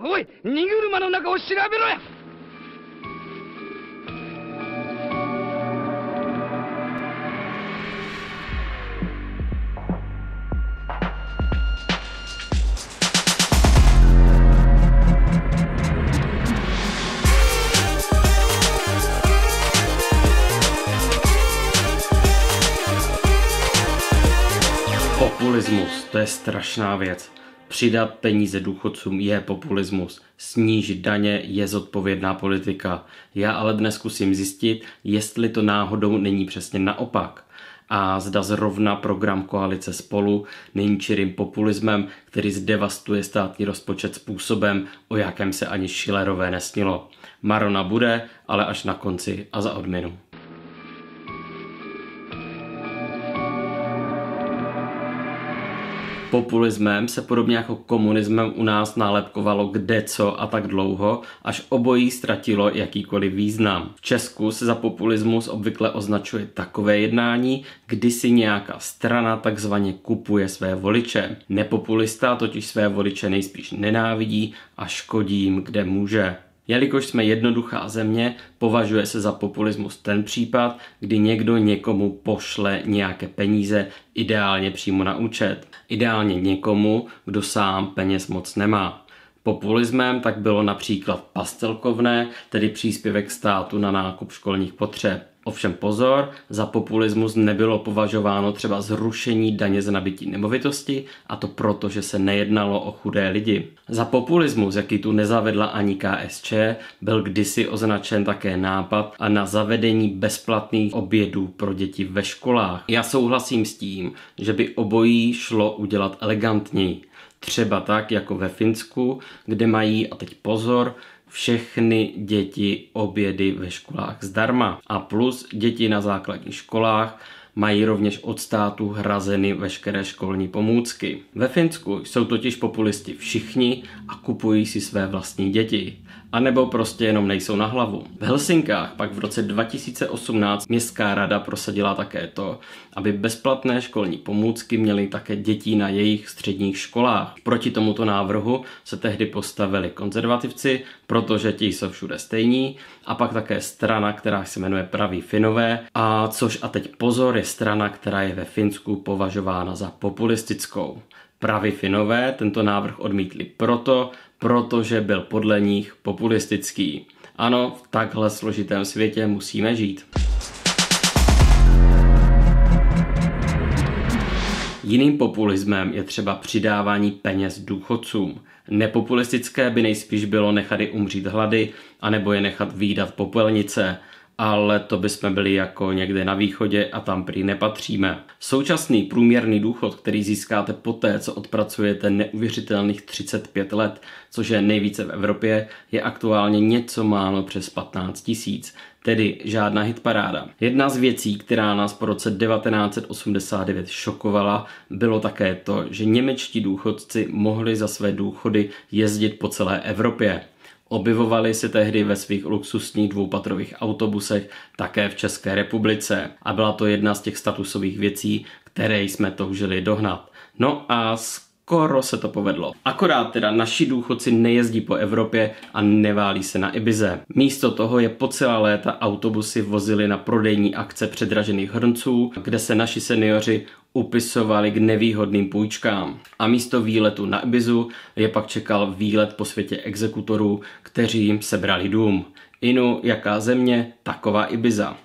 おい、荷車の中を調べろや。 Populismus, to je strašná věc. Přidat peníze důchodcům je populismus, snížit daně je zodpovědná politika. Já ale dnes zkusím zjistit, jestli to náhodou není přesně naopak. A zda zrovna program koalice Spolu není čirým populismem, který zdevastuje státní rozpočet způsobem, o jakém se ani Schillerové nesnilo. Marona bude, ale až na konci a za odměnu. Populismem se podobně jako komunismem u nás nálepkovalo kdeco a tak dlouho, až obojí ztratilo jakýkoliv význam. V Česku se za populismus obvykle označuje takové jednání, kdy si nějaká strana takzvaně kupuje své voliče. Nepopulista totiž své voliče nejspíš nenávidí a škodí jim, kde může. Jelikož jsme jednoduchá země, považuje se za populismus ten případ, kdy někdo někomu pošle nějaké peníze, ideálně přímo na účet. Ideálně někomu, kdo sám peněz moc nemá. Populismem tak bylo například pastelkovné, tedy příspěvek státu na nákup školních potřeb. Ovšem pozor, za populismus nebylo považováno třeba zrušení daně z nabytí nemovitosti, a to proto, že se nejednalo o chudé lidi. Za populismus, jaký tu nezavedla ani KSČ, byl kdysi označen také nápad a na zavedení bezplatných obědů pro děti ve školách. Já souhlasím s tím, že by obojí šlo udělat elegantněji. Třeba tak jako ve Finsku, kde mají, a teď pozor, všechny děti obědy ve školách zdarma. A plus děti na základních školách mají rovněž od státu hrazeny veškeré školní pomůcky. Ve Finsku jsou totiž populisti všichni a kupují si své vlastní děti. A nebo prostě jenom nejsou na hlavu. V Helsinkách pak v roce 2018 městská rada prosadila také to, aby bezplatné školní pomůcky měly také děti na jejich středních školách. Proti tomuto návrhu se tehdy postavili konzervativci, protože ti jsou všude stejní, a pak také strana, která se jmenuje Praví Finové, a což a teď pozor, je strana, která je ve Finsku považována za populistickou. Praví Finové tento návrh odmítli protože byl podle nich populistický. Ano, v takhle složitém světě musíme žít. Jiným populismem je třeba přidávání peněz důchodcům. Nepopulistické by nejspíš bylo nechat je umřít hlady, anebo je nechat výdat popelnice, ale to bychom byli jako někde na východě a tam prý nepatříme. Současný průměrný důchod, který získáte poté, co odpracujete neuvěřitelných 35 let, což je nejvíce v Evropě, je aktuálně něco málo přes 15 000. Tedy žádná hitparáda. Jedna z věcí, která nás po roce 1989 šokovala, bylo také to, že němečtí důchodci mohli za své důchody jezdit po celé Evropě. Objevovali se tehdy ve svých luxusních dvoupatrových autobusech také v České republice a byla to jedna z těch statusových věcí, které jsme toužili dohnat. No a skoro se to povedlo. Akorát teda naši důchodci nejezdí po Evropě a neválí se na Ibize. Místo toho je po celá léta autobusy vozily na prodejní akce předražených hrnců, kde se naši seniori upisovali k nevýhodným půjčkám. A místo výletu na Ibizu je pak čekal výlet po světě exekutorů, kteří jim sebrali dům. Inu, jaká země, taková Ibiza.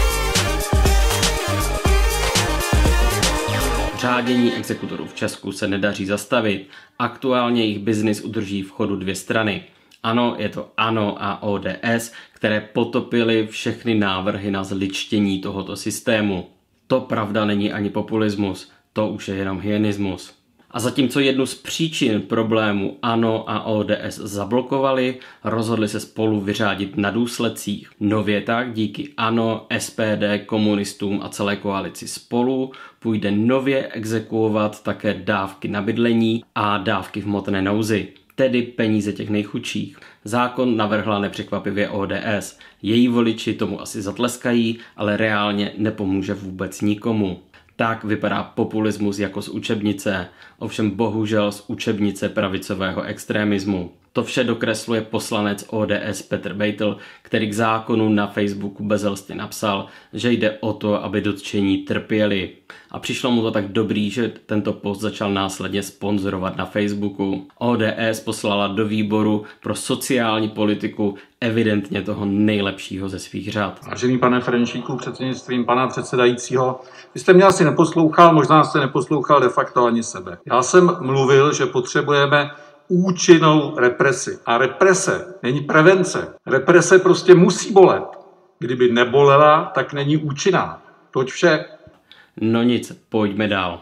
Řádění exekutorů v Česku se nedaří zastavit. Aktuálně jejich biznis udrží v chodu dvě strany. Ano, je to ANO a ODS, které potopily všechny návrhy na zličtění tohoto systému. To pravda není ani populismus, to už je jenom hyenismus. A zatímco jednu z příčin problému ANO a ODS zablokovali, rozhodli se Spolu vyřádit na důsledcích. Nově tak díky ANO, SPD, komunistům a celé koalici Spolu půjde nově exekuovat také dávky na bydlení a dávky v hmotné nouzi, tedy peníze těch nejchudších. Zákon navrhla nepřekvapivě ODS. Její voliči tomu asi zatleskají, ale reálně nepomůže vůbec nikomu. Tak vypadá populismus jako z učebnice, ovšem bohužel z učebnice pravicového extremismu. To vše dokresluje poslanec ODS Petr Beitl, který k zákonu na Facebooku bezelstně napsal, že jde o to, aby dotčení trpěli. A přišlo mu to tak dobrý, že tento post začal následně sponzorovat na Facebooku. ODS poslala do výboru pro sociální politiku evidentně toho nejlepšího ze svých řad. Vážený pane Ferjenčíku, předsednictvím pana předsedajícího, vy jste mě asi neposlouchal, možná jste neposlouchal de facto ani sebe. Já jsem mluvil, že potřebujeme účinnou represi. A represe není prevence. Represe prostě musí bolet. Kdyby nebolela, tak není účinná. Toť vše. No nic, pojďme dál.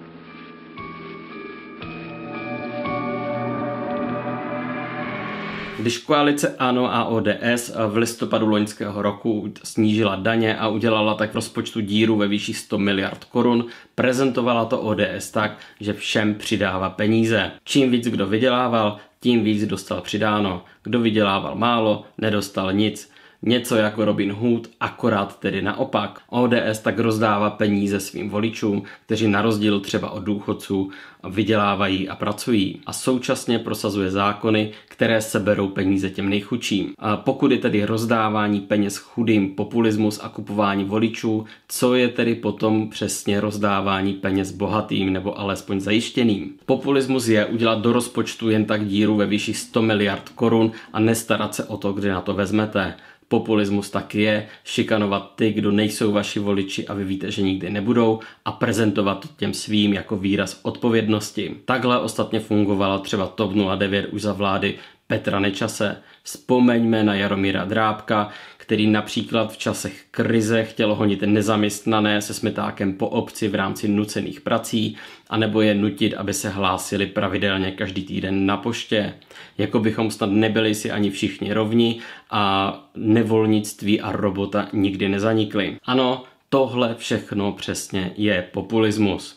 Když koalice ANO a ODS v listopadu loňského roku snížila daně a udělala tak v rozpočtu díru ve výši 100 miliard korun, prezentovala to ODS tak, že všem přidává peníze. Čím víc kdo vydělával, tím víc dostal přidáno. Kdo vydělával málo, nedostal nic. Něco jako Robin Hood, akorát tedy naopak. ODS tak rozdává peníze svým voličům, kteří na rozdíl třeba od důchodců vydělávají a pracují. A současně prosazuje zákony, které seberou peníze těm nejchudším. A pokud je tedy rozdávání peněz chudým populismus a kupování voličů, co je tedy potom přesně rozdávání peněz bohatým nebo alespoň zajištěným? Populismus je udělat do rozpočtu jen tak díru ve výši 100 miliard korun a nestarat se o to, kde na to vezmete. Populismus taky je šikanovat ty, kdo nejsou vaši voliči a vy víte, že nikdy nebudou, a prezentovat to těm svým jako výraz odpovědnosti. Takhle ostatně fungovala třeba TOP 09 už za vlády Petra Nečase. Vzpomeňme na Jaromíra Drábka, který například v časech krize chtěl honit nezaměstnané se smetákem po obci v rámci nucených prací, anebo je nutit, aby se hlásili pravidelně každý týden na poště. Jako bychom snad nebyli si ani všichni rovni a nevolnictví a robota nikdy nezanikly. Ano, tohle všechno přesně je populismus.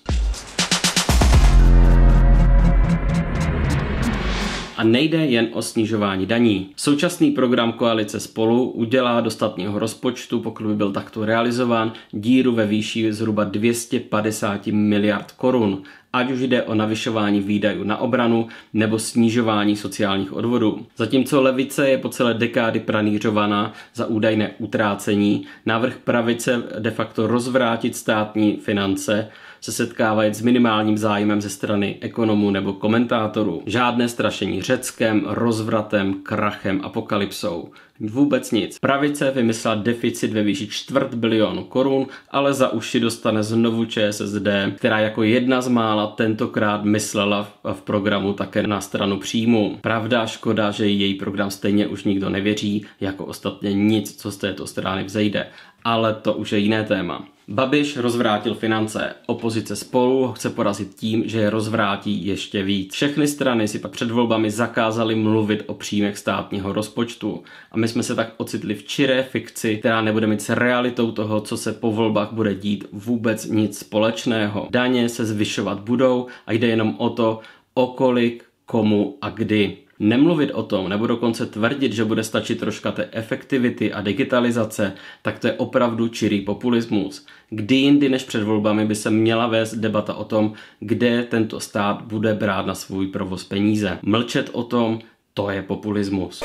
A nejde jen o snižování daní. Současný program koalice Spolu udělá do státního rozpočtu, pokud by byl takto realizován, díru ve výši zhruba 250 miliard korun. Ať už jde o navyšování výdajů na obranu nebo snižování sociálních odvodů. Zatímco levice je po celé dekády pranířovaná za údajné utrácení, návrh pravice de facto rozvrátit státní finance se setkávají s minimálním zájmem ze strany ekonomů nebo komentátorů. Žádné strašení Řeckem, rozvratem, krachem, apokalypsou. Vůbec nic. Pravice vymyslela deficit ve výši 250 milionů korun, ale za uši dostane znovu ČSSD, která jako jedna z mála tentokrát myslela v programu také na stranu příjmu. Pravda, škoda, že její program stejně už nikdo nevěří, jako ostatně nic, co z této strany vzejde. Ale to už je jiné téma. Babiš rozvrátil finance. Opozice Spolu chce porazit tím, že je rozvrátí ještě víc. Všechny strany si pak před volbami zakázaly mluvit o příjmech státního rozpočtu. A my jsme se tak ocitli v čiré fikci, která nebude mít s realitou toho, co se po volbách bude dít, vůbec nic společného. Daně se zvyšovat budou a jde jenom o to, o kolik, komu a kdy. Nemluvit o tom, nebo dokonce tvrdit, že bude stačit troška té efektivity a digitalizace, tak to je opravdu čirý populismus. Kdy jindy než před volbami by se měla vést debata o tom, kde tento stát bude brát na svůj provoz peníze. Mlčet o tom, to je populismus.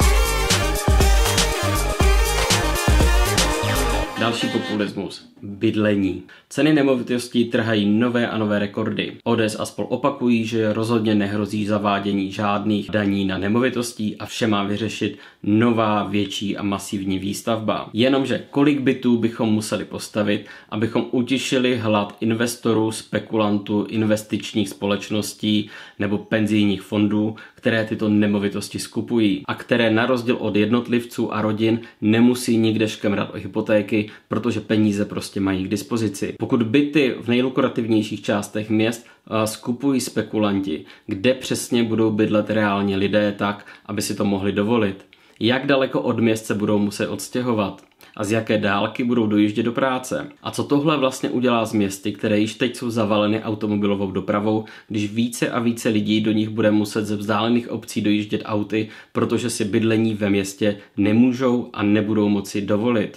Další populismus. Bydlení. Ceny nemovitostí trhají nové a nové rekordy. ODS a Spol opakují, že rozhodně nehrozí zavádění žádných daní na nemovitostí a vše má vyřešit nová, větší a masivní výstavba. Jenomže kolik bytů bychom museli postavit, abychom utišili hlad investorů, spekulantů, investičních společností nebo penzijních fondů, které tyto nemovitosti skupují a které na rozdíl od jednotlivců a rodin nemusí nikde škemrat o hypotéky, protože peníze prostě mají k dispozici. Pokud byty v nejlukrativnějších částech měst skupují spekulanti, kde přesně budou bydlet reálně lidé tak, aby si to mohli dovolit? Jak daleko od měst se budou muset odstěhovat? A z jaké dálky budou dojíždět do práce? A co tohle vlastně udělá s městy, které již teď jsou zavaleny automobilovou dopravou, když více a více lidí do nich bude muset ze vzdálených obcí dojíždět auty, protože si bydlení ve městě nemůžou a nebudou moci dovolit?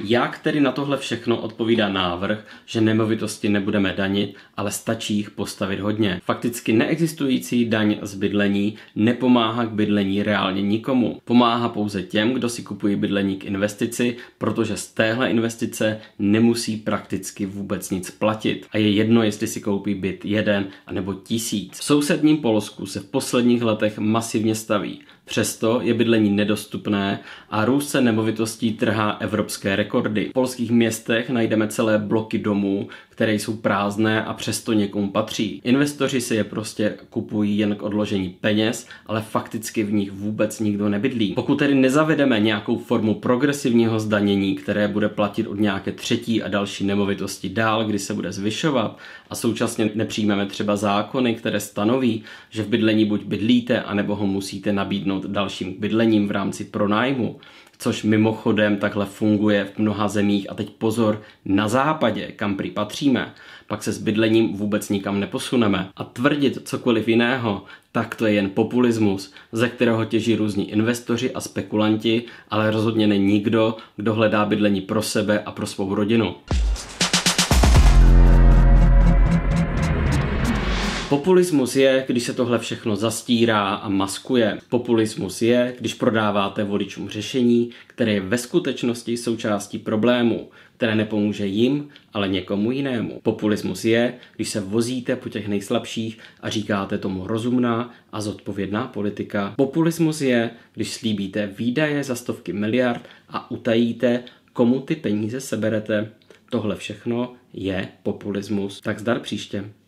Jak tedy na tohle všechno odpovídá návrh, že nemovitosti nebudeme danit, ale stačí jich postavit hodně? Fakticky neexistující daň z bydlení nepomáhá k bydlení reálně nikomu. Pomáhá pouze těm, kdo si kupují bydlení k investici, protože z téhle investice nemusí prakticky vůbec nic platit. A je jedno, jestli si koupí byt 1 anebo 1000. V sousedním Polsku se v posledních letech masivně staví. Přesto je bydlení nedostupné a růst cen nemovitostí trhá evropské rekordy. V polských městech najdeme celé bloky domů, které jsou prázdné a přesto někomu patří. Investoři si je prostě kupují jen k odložení peněz, ale fakticky v nich vůbec nikdo nebydlí. Pokud tedy nezavedeme nějakou formu progresivního zdanění, které bude platit od nějaké třetí a další nemovitosti dál, kdy se bude zvyšovat, a současně nepřijmeme třeba zákony, které stanoví, že v bydlení buď bydlíte, anebo ho musíte nabídnout dalším bydlením v rámci pronájmu, což mimochodem takhle funguje v mnoha zemích, a teď pozor, na západě, kam prý patříme, pak se s bydlením vůbec nikam neposuneme. A tvrdit cokoliv jiného, tak to je jen populismus, ze kterého těží různí investoři a spekulanti, ale rozhodně není nikdo, kdo hledá bydlení pro sebe a pro svou rodinu. Populismus je, když se tohle všechno zastírá a maskuje. Populismus je, když prodáváte voličům řešení, které je ve skutečnosti součástí problému, které nepomůže jim, ale někomu jinému. Populismus je, když se vozíte po těch nejslabších a říkáte tomu rozumná a zodpovědná politika. Populismus je, když slíbíte výdaje za stovky miliard a utajíte, komu ty peníze seberete. Tohle všechno je populismus. Tak zdar příště.